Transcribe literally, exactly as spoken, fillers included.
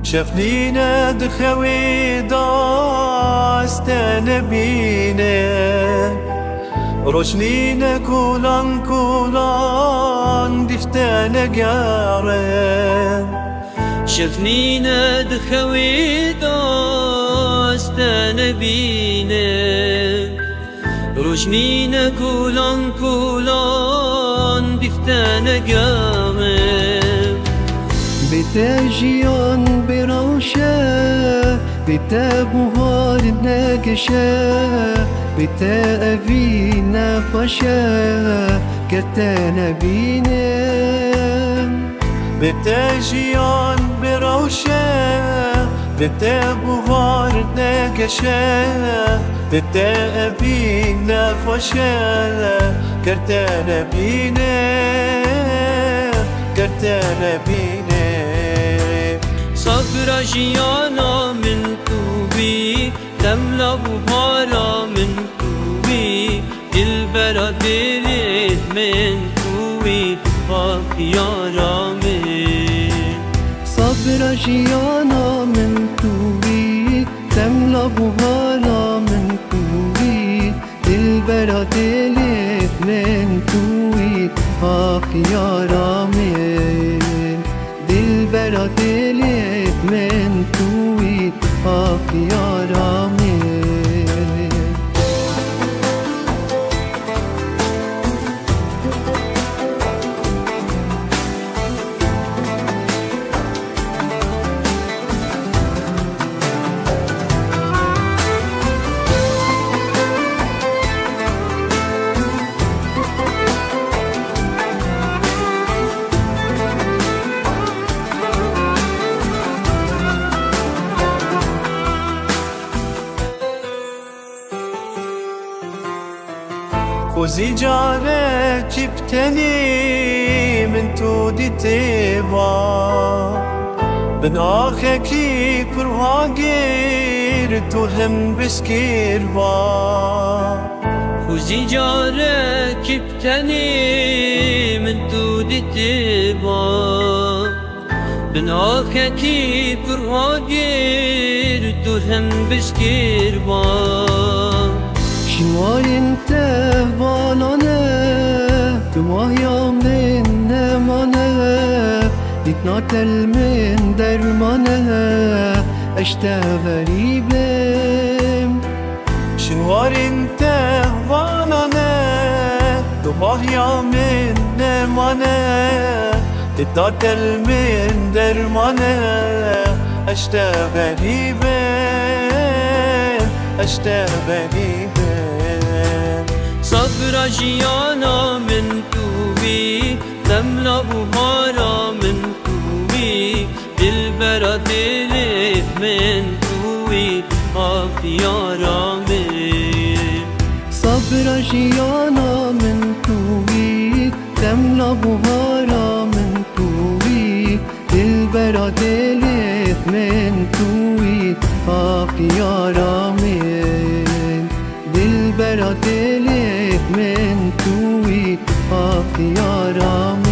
شفنينا دخوي داستان بينا روشنينا كولان كولان دفتان قارن شفنينا دخوي داستان بينا روشنينا كولان كولان دفتان قارن بتاجيان بروشة بتا بوهار ناقشة بتا أبينا فشا كتانا بينا بتاجيان بروشة بتا بوهار ناقشة بتا أبينا فشا كتانا بينا كتانا بينا صبر جيانا من توبي تملا بهارا من توبي دلبرا دلت من توبي خيارا من صبر جيانا من توبي تملا بهارا من توبي دلبرا دلت من توبي خيارا من دلبرا دلت من توی خیارا من خوزي جارة جبتني من تودي تيبا بن آخكي برواقير توهم بسكير با خوزي جارة جبتني من تودي تيبا بن آخكي برواقير توهم بسكير با شنوار انت بالانه دماغیا من نمانه دیتناتل من درمانه اشته غریبم شنوار انت بالانه دماغیا من نمانه دیتناتل من درمانه اشته غریبم اشته غریبم صبر جيانا من توبي تملا بهارا من توبي دلبرا دلت من توبي خيارا من صبر جيانا من توبي تملا بهارا من توبي دلبرا دلت من توبي خيارا من دلبرا دلت من توی خیارا